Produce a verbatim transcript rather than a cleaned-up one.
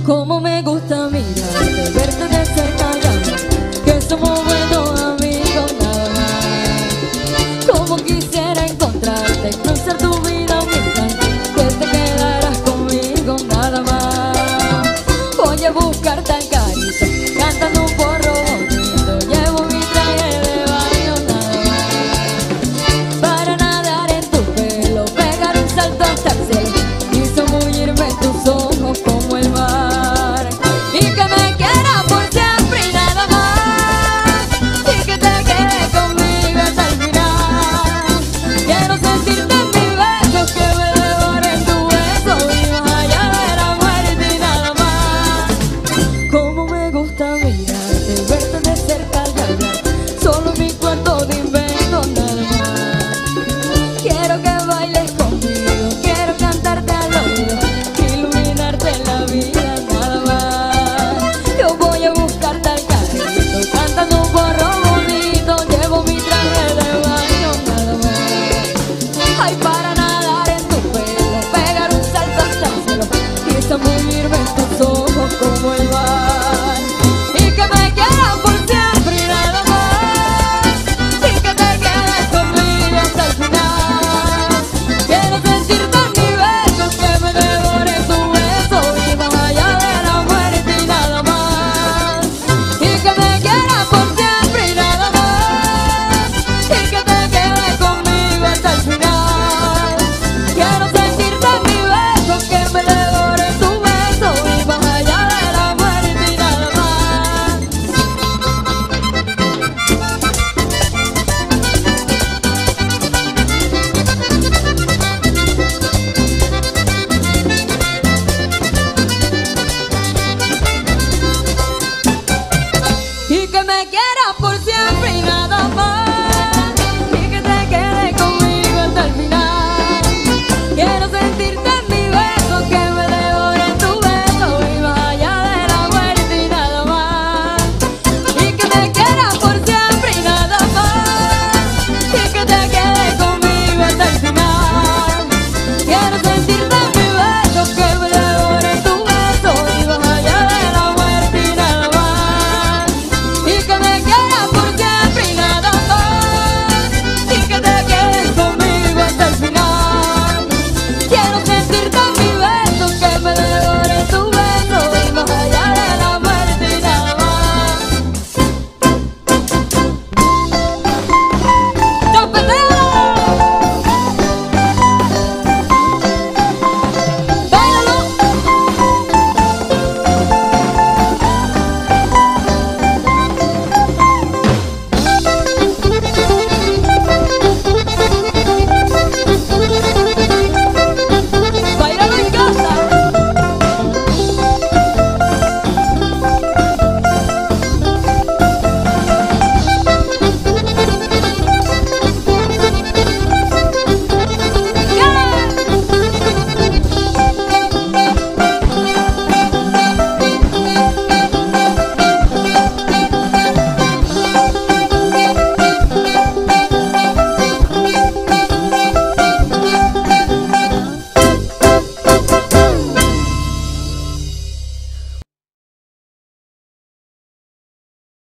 Cómo me gusta mirarte, verte de cerca y hablar que somos buenos amigos nada más. Como quisiera encontrarte, cruzar tu vida un instante, que te quedarás conmigo nada más. Voy a buscarte al carito, cantando un porro bonito, llevo mi traje de baño nada más. Para nadar en tu pelo, pegar un salto hasta el cielo y zambullirme en tus ojos como el mar. Y que me quieras por siempre y nada más, y que te quedes conmigo hasta el final. Quiero sentirte en mis besos, que me devoren tu beso y más allá de la muerte y nada más. Cómo me gusta mirarte, verte de cerca y hablar solo en mi cuarto de invento nada más. Quiero que bailes conmigo, quiero cantarte al oído, iluminarte la vida nada más. Yo voy a buscarte al carrito, cantando un porro bonito, llevo mi traje de baño nada más. Ay,